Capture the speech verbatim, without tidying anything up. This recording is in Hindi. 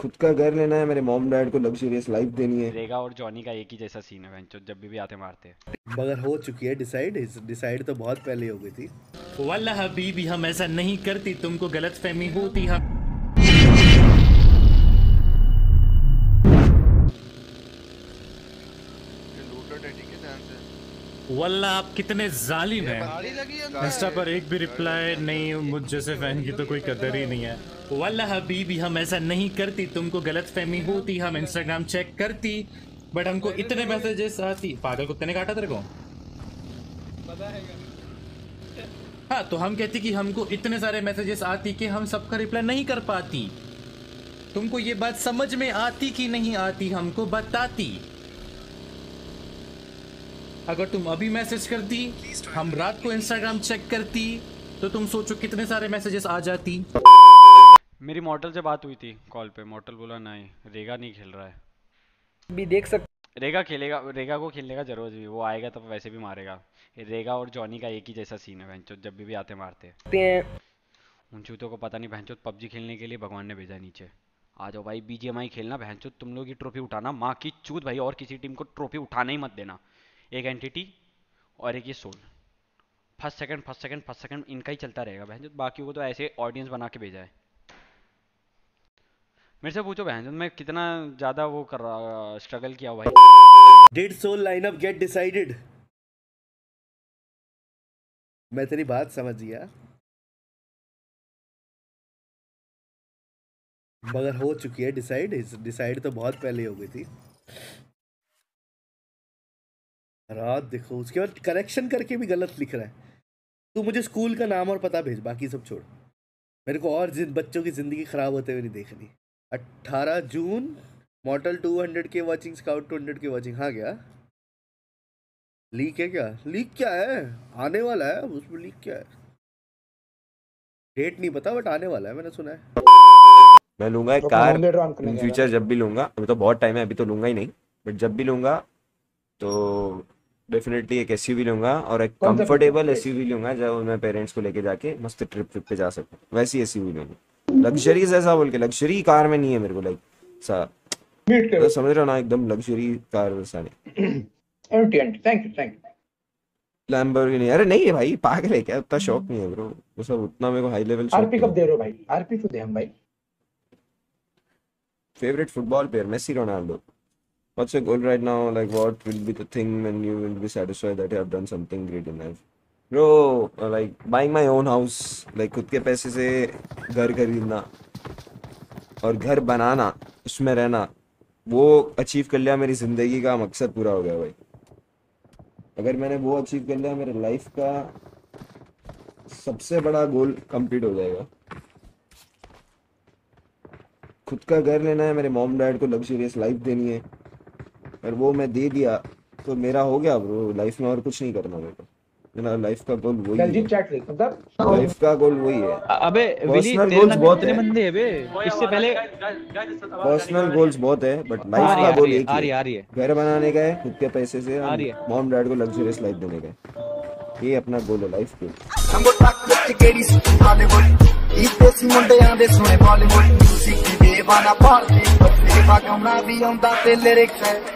खुद का घर लेना है, मेरे मॉम डैड को लग्जरियस लाइफ देनी है। रेगा और जॉनी का एक ही जैसा सीन है बेंचो, जब भी, भी आते मारते हैं। मगर हो चुकी है डिसाइड, डिसाइड तो बहुत पहले हो गई थी। वल्लाह हबीबी हम ऐसा नहीं करती, तुमको गलतफहमी होती। हम वल्लाह आप कितने जालिम हैं। इंस्टा पर एक भी रिप्लाई नहीं, मुझ जैसे फैन की तो कोई कदर ही नहीं है। वल्लाह हबीबी हम ऐसा नहीं करती, तुमको गलतफहमी होती। हम इंस्टाग्राम चेक करती बट हमको इतने मैसेजेस आती। पागल कुत्ते ने काटा तेरे को? हाँ, तो हम कहती कि हमको इतने सारे मैसेजेस आती कि हम सबका रिप्लाई नहीं कर पाती। तुमको ये बात समझ में आती कि नहीं आती, हमको बताती। अगर तुम अभी मैसेज करती, हम रात को इंस्टाग्राम चेक करती, तो तुम सोचो कितने सारे मैसेजेस आ जाती। मेरी मॉडल से बात हुई थी कॉल पे, मॉडल बोला नहीं रेगा नहीं खेल रहा है। भी देख सकते रेगा खेलेगा, रेगा को खेलने का जरूरत भी, वो आएगा तो वैसे भी मारेगा। रेगा और जॉनी का एक ही जैसा सीन है बेंचो, जब भी, भी आते मारते हैं। उन चूतों को पता नहीं बेंचो, पबजी खेलने के लिए भगवान ने भेजा है नीचे। आ जाओ भाई बीजीएमआई खेलना बेंचो, तुम लोग की ट्रॉफी उठाना, माँ की चूत भाई, और किसी टीम को ट्रॉफी उठाना ही मत देना। एक एंटिटी और एक ये soul, first second first second first second इनका ही चलता रहेगा बहन। बाकियों को तो ऐसे ऑडियंस बना के भेजा है। मेरे से पूछो बहन, मैं कितना ज्यादा वो कर रहा, स्ट्रगल किया हुआ भाई। Did soul lineup get decided? मैं तेरी बात समझ गया, मगर हो चुकी है डिसाइड, डिसाइड तो बहुत पहले हो गई थी। रात देखो, उसके बाद करेक्शन करके भी गलत लिख रहा है। तू मुझे स्कूल का नाम और पता भेज, बाकी सब छोड़। मेरे को और बच्चों की जिंदगी खराब होते हुए नहीं देखनी। अठारह June model two hundred K watching, scout two hundred K watching. हाँ क्या लीक है? क्या लीक क्या है? आने वाला है उसमें, लीक क्या है? डेट नहीं पता बट आने वाला है, मैंने सुना है। मैं लूंगा एक कार इन फ्यूचर, जब भी लूंगा। अभी तो बहुत टाइम है, अभी तो लूंगा ही नहीं, बट जब भी लूंगा तो डेफिनेटली एक एसयूवी लूंगा, और एक कंफर्टेबल एसयूवी लूंगा जब मैं पेरेंट्स को लेके जाके मस्त ट्रिप ट्रिप पे जा सकूं, वैसी एसयूवी लूंगा। लग्जरी ऐसा बोल के, लग्जरी कार में नहीं है मेरे को, लाइक सा तो समझ रहे हो ना, एकदम लग्जरी कार वैसा नहीं। Thank you thank you. Lamborghini? अरे नहीं है भाई, पागल है क्या? उतना शौक नहीं है ब्रो वो सब, उतना मेरे को हाई लेवल। आरपी कब दे रहे हो भाई? आरपी तो दे हम भाई। Favourite football player? Messi, Ronaldo. What's your goal right now? Like, what will be the thing when you will be satisfied that you have done something great in life? Bro, uh, like buying my own house, like खुद के पैसे से घर खरीदना और घर बनाना, उसमें रहना, वो अचीव कर लिया। मेरी जिंदगी का मकसद पूरा हो गया भाई। अगर मैंने वो अचीव कर लिया, मेरे लाइफ का सबसे बड़ा गोल कंप्लीट हो जाएगा। खुद का घर लेना है, मेरे मॉम डैड को लग्जरियस लाइफ देनी है, और वो मैं दे दिया तो मेरा हो गया ब्रो। लाइफ में और कुछ नहीं करना मेरे को, मेरा लाइफ का गोल वही है। लाइफ का गोल वही है। अबे पर्सनल गोल्स बहुत है, बंदे बे इससे पहले पर्सनल गोल्स बहुत है, बट लाइफ का गोल एक ही है, घर बनाने का है खुद के पैसे से, मॉम डैड को लग्जरियस लाइफ देने का है। ये अपना गोल है लाइफ के। Music, they wanna party, but they wanna be on that lyrics.